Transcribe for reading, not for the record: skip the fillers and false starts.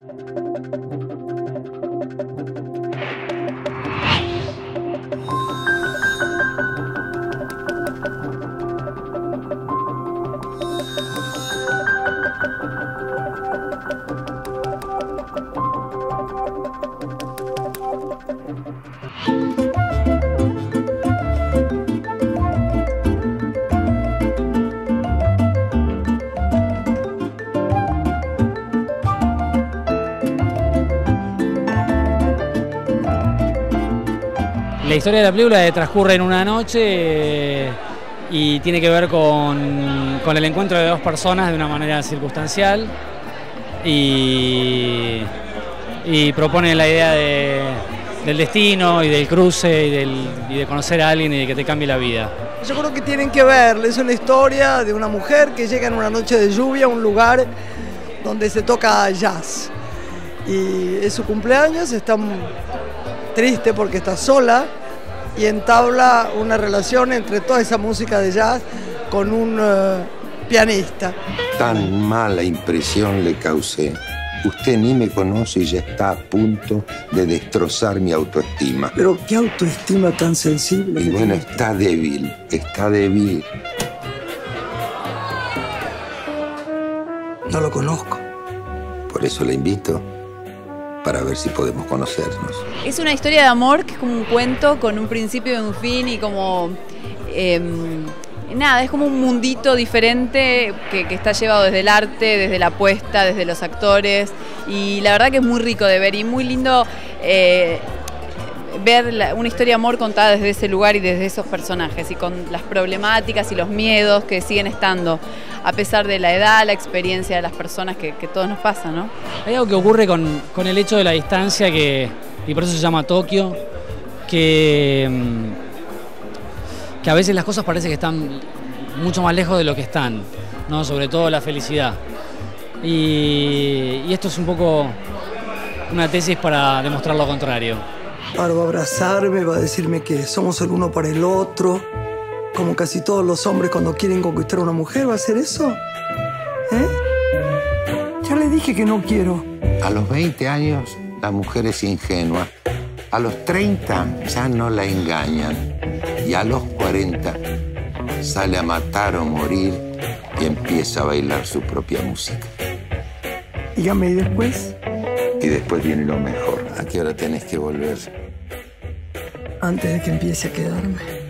La historia de la película transcurre en una noche y tiene que ver con el encuentro de dos personas de una manera circunstancial y propone la idea del destino y del cruce y de conocer a alguien y de que te cambie la vida. Yo creo que tienen que ver, es una historia de una mujer que llega en una noche de lluvia a un lugar donde se toca jazz y es su cumpleaños, está triste porque está sola y entabla una relación entre toda esa música de jazz con un pianista. Tan mala impresión le causé. Usted ni me conoce y ya está a punto de destrozar mi autoestima. Pero qué autoestima tan sensible. Y bueno, está débil, está débil. No lo conozco. Por eso le invito, para ver si podemos conocernos. Es una historia de amor que es como un cuento con un principio y un fin y como... nada, es como un mundito diferente que está llevado desde el arte, desde la apuesta, desde los actores y la verdad que es muy rico de ver y muy lindo ver una historia de amor contada desde ese lugar y desde esos personajes y con las problemáticas y los miedos que siguen estando a pesar de la edad, la experiencia de las personas que todos nos pasa, ¿no? Hay algo que ocurre con el hecho de la distancia y por eso se llama Tokio, que a veces las cosas parece que están mucho más lejos de lo que están, ¿no? Sobre todo la felicidad. Y esto es un poco una tesis para demostrar lo contrario. Ahora va a abrazarme, va a decirme que somos el uno para el otro, como casi todos los hombres cuando quieren conquistar a una mujer. ¿Va a hacer eso? Ya le dije que no quiero. A los 20 años la mujer es ingenua. A los 30 ya no la engañan. Y a los 40 sale a matar o morir y empieza a bailar su propia música. Dígame, ¿y después? Y después viene lo mejor. ¿A qué hora tenés que volver? Antes de que empiece a quedarme.